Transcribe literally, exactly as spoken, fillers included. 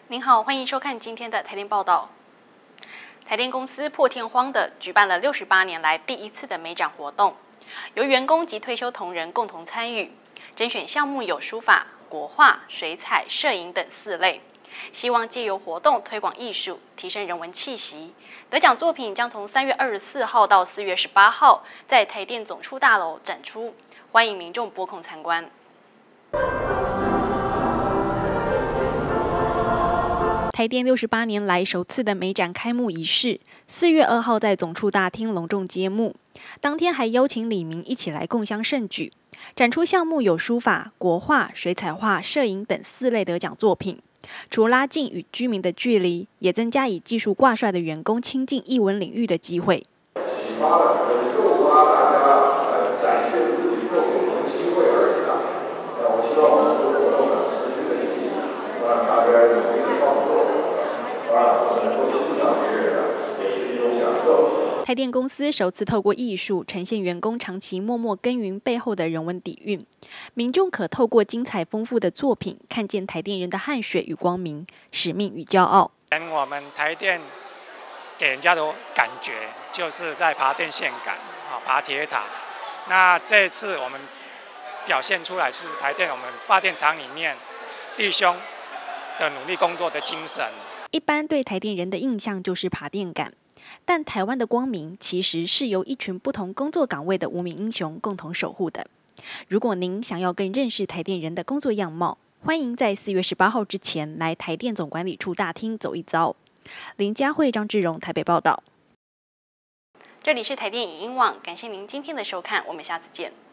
您好，欢迎收看今天的台电报道。台电公司破天荒地举办了六十八年来第一次的美展活动，由员工及退休同仁共同参与，甄选项目有书法、国画、水彩、摄影等四类，希望借由活动推广艺术，提升人文气息。得奖作品将从三月二十四号到四月十八号在台电总处大楼展出，欢迎民众拨空参观。台电六十八年来首次的美展开幕仪式，四月二号在总处大厅隆重揭幕。当天还邀请里民一起来共襄盛举。展出项目有书法、国画、水彩画、摄影等四类得奖作品。除拉近与居民的距离，也增加以技术挂帅的员工亲近艺文领域的机会。 启发了诱发大家呃展现自己作品的机会而已啦。那我希望我们这个活动呢持续的进行，让大家努力的创作，让我们能够欣赏别人，也是一种享受。 台电公司首次透过艺术呈现员工长期默默耕耘背后的人文底蕴，民众可透过精彩丰富的作品，看见台电人的汗水与光明、使命与骄傲。 我们台电给人家的感觉就是在爬电线杆、爬铁塔。那这次我们表现出来是台电我们发电厂里面弟兄的努力工作的精神。 一般对台电人的印象就是爬电杆，但台湾的光明其实是由一群不同工作岗位的无名英雄共同守护的。如果您想要更认识台电人的工作样貌，欢迎在四月十八号之前来台电总管理处大厅走一遭。林佳慧、张志荣台北报道。这里是台电影音网，感谢您今天的收看，我们下次见。